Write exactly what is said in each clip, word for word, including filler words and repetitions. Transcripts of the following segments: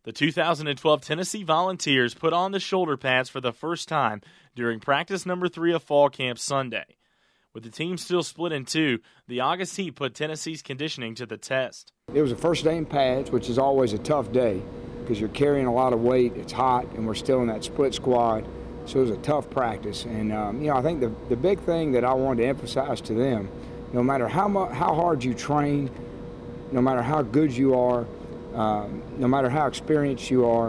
The two thousand twelve Tennessee Volunteers put on the shoulder pads for the first time during practice number three of fall camp Sunday. With the team still split in two, the August heat put Tennessee's conditioning to the test. It was the first day in pads, which is always a tough day because you're carrying a lot of weight, it's hot, and we're still in that split squad. So it was a tough practice. And, um, you know, I think the, the big thing that I wanted to emphasize to them, no matter how, mu- how hard you train, no matter how good you are, um, no matter how experienced you are,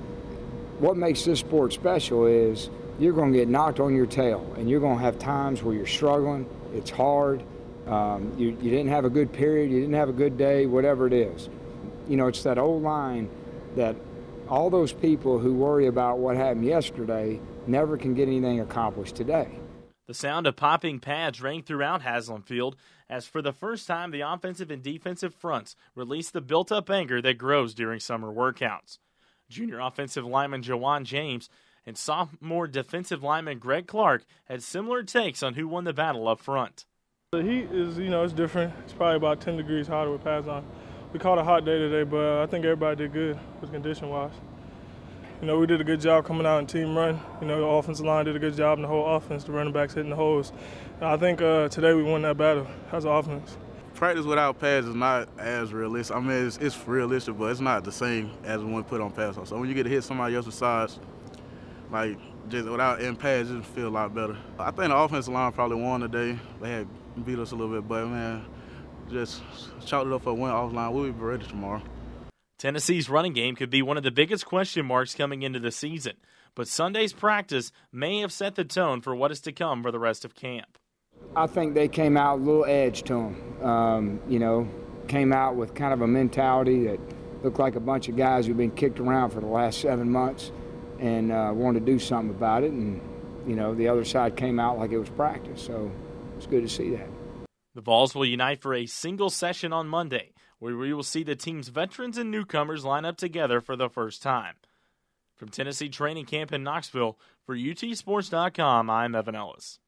what makes this sport special is you're going to get knocked on your tail, and you're going to have times where you're struggling, it's hard, um, you, you didn't have a good period, you didn't have a good day, whatever it is. You know, it's that old line that all those people who worry about what happened yesterday never can get anything accomplished today. The sound of popping pads rang throughout Haslam Field as for the first time the offensive and defensive fronts released the built-up anger that grows during summer workouts. Junior offensive lineman Jawan James and sophomore defensive lineman Greg Clark had similar takes on who won the battle up front. The heat is, you know, it's different. It's probably about ten degrees hotter with pads on. We caught a hot day today, but I think everybody did good with condition-wise. You know, we did a good job coming out in team run. You know, the offensive line did a good job in the whole offense, the running backs hitting the holes. And I think uh, today we won that battle as an offense. Practice without pads is not as realistic. I mean, it's, it's realistic, but it's not the same as when we put on pads on. So when you get to hit somebody else's sides, like just without in pads, it feel a lot better. I think the offensive line probably won today. They had beat us a little bit, but man, just chalked it up for a win offline. We'll be ready tomorrow. Tennessee's running game could be one of the biggest question marks coming into the season, but Sunday's practice may have set the tone for what is to come for the rest of camp. I think they came out a little edge to them, um, you know, came out with kind of a mentality that looked like a bunch of guys who've been kicked around for the last seven months and uh, wanted to do something about it, and, you know, the other side came out like it was practice, so it's good to see that. The Vols will unite for a single session on Monday, where we will see the team's veterans and newcomers line up together for the first time. From Tennessee Training Camp in Knoxville, for U T Sports dot com, I'm Evan Ellis.